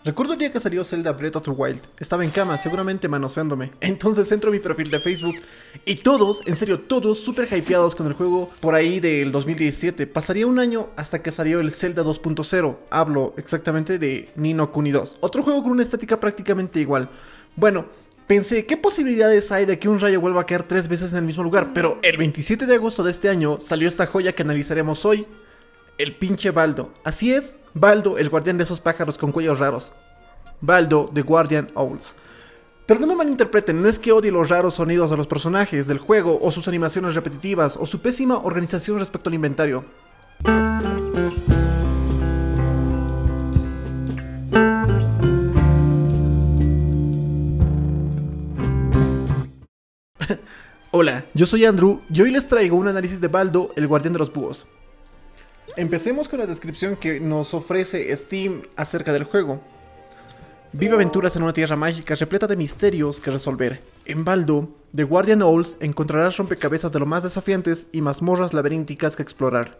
Recuerdo el día que salió Zelda Breath of the Wild. Estaba en cama, seguramente manoseándome. Entonces entro a mi perfil de Facebook y todos, en serio, todos súper hypeados con el juego por ahí del 2017. Pasaría un año hasta que salió el Zelda 2.0. Hablo exactamente de Ni no Kuni 2. Otro juego con una estética prácticamente igual. Bueno, pensé, ¿qué posibilidades hay de que un rayo vuelva a caer 3 veces en el mismo lugar? Pero el 27 de agosto de este año salió esta joya que analizaremos hoy. El pinche Baldo. Así es, Baldo, el guardián de esos pájaros con cuellos raros. Baldo, The Guardian Owls. Pero no me malinterpreten, no es que odie los raros sonidos de los personajes del juego, o sus animaciones repetitivas, o su pésima organización respecto al inventario. Hola, yo soy Andrew y hoy les traigo un análisis de Baldo, el guardián de los búhos. Empecemos con la descripción que nos ofrece Steam acerca del juego. Vive aventuras en una tierra mágica repleta de misterios que resolver. En Baldo, The Guardian Owls, encontrarás rompecabezas de lo más desafiantes y mazmorras laberínticas que explorar.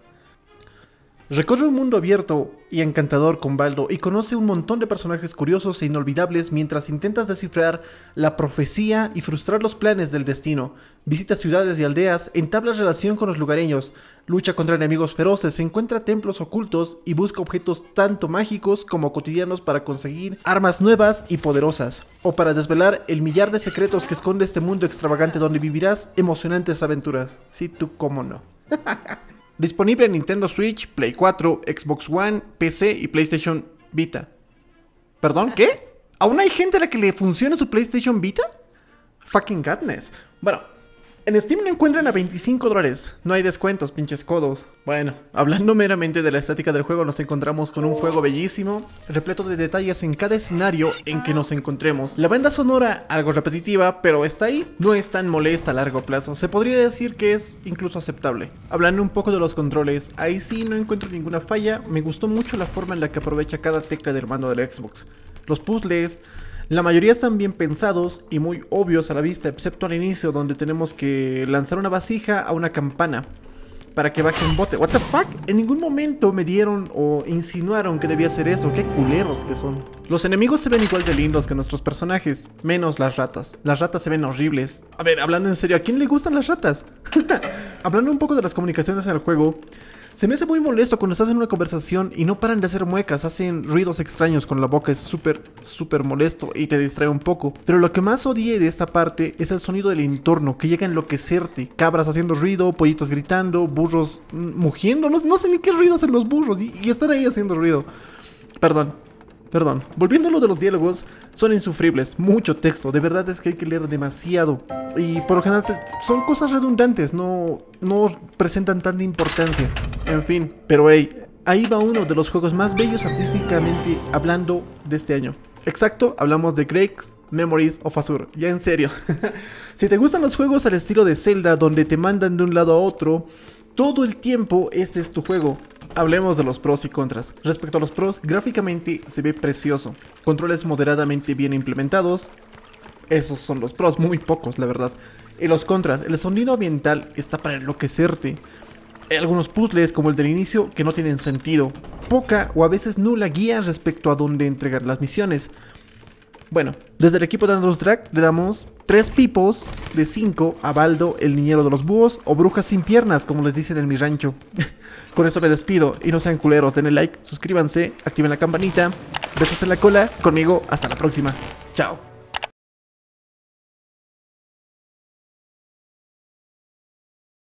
Recorre un mundo abierto y encantador con Baldo y conoce un montón de personajes curiosos e inolvidables mientras intentas descifrar la profecía y frustrar los planes del destino. Visita ciudades y aldeas, entabla relación con los lugareños, lucha contra enemigos feroces, encuentra templos ocultos y busca objetos tanto mágicos como cotidianos para conseguir armas nuevas y poderosas, o para desvelar el millar de secretos que esconde este mundo extravagante donde vivirás emocionantes aventuras. Sí, tú cómo no. Disponible en Nintendo Switch, Play 4, Xbox One, PC y PlayStation Vita. ¿Perdón? ¿Qué? ¿Aún hay gente a la que le funciona su PlayStation Vita? Fucking godness. Bueno, en Steam lo encuentran a $25. No hay descuentos, pinches codos. Bueno, hablando meramente de la estética del juego, nos encontramos con un juego bellísimo, repleto de detalles en cada escenario en que nos encontremos. La banda sonora, algo repetitiva, pero está ahí. No es tan molesta a largo plazo. Se podría decir que es incluso aceptable. Hablando un poco de los controles, ahí sí no encuentro ninguna falla. Me gustó mucho la forma en la que aprovecha cada tecla del mando del Xbox. Los puzzles, la mayoría están bien pensados y muy obvios a la vista, excepto al inicio donde tenemos que lanzar una vasija a una campana para que baje un bote. What the fuck? En ningún momento me dieron o insinuaron que debía hacer eso. Qué culeros que son. Los enemigos se ven igual de lindos que nuestros personajes, menos las ratas. Las ratas se ven horribles. A ver, hablando en serio, ¿a quién le gustan las ratas? Hablando un poco de las comunicaciones en el juego, se me hace muy molesto cuando estás en una conversación y no paran de hacer muecas, hacen ruidos extraños con la boca, es súper molesto y te distrae un poco. Pero lo que más odié de esta parte es el sonido del entorno, que llega a enloquecerte. Cabras haciendo ruido, pollitos gritando, burros mugiendo, no sé ni qué ruido hacen los burros y están ahí haciendo ruido. Perdón. Volviendo a lo de los diálogos, son insufribles, mucho texto, de verdad es que hay que leer demasiado. Y por lo general son cosas redundantes, no presentan tanta importancia. En fin, pero hey, ahí va uno de los juegos más bellos artísticamente hablando de este año. Exacto, hablamos de Greg's Memories of Azure, ya en serio. Si te gustan los juegos al estilo de Zelda, donde te mandan de un lado a otro todo el tiempo, este es tu juego. Hablemos de los pros y contras. Respecto a los pros, gráficamente se ve precioso. Controles moderadamente bien implementados. Esos son los pros, muy pocos la verdad. Y los contras, el sonido ambiental está para enloquecerte. Hay algunos puzzles como el del inicio que no tienen sentido. Poca o a veces nula guía respecto a dónde entregar las misiones. Bueno, desde el equipo de Andrew's Drag le damos 3 pipos de 5 a Baldo, el niñero de los búhos, o brujas sin piernas, como les dicen en mi rancho. Con eso me despido y no sean culeros, denle like, suscríbanse, activen la campanita, besos en la cola, conmigo, hasta la próxima. Chao.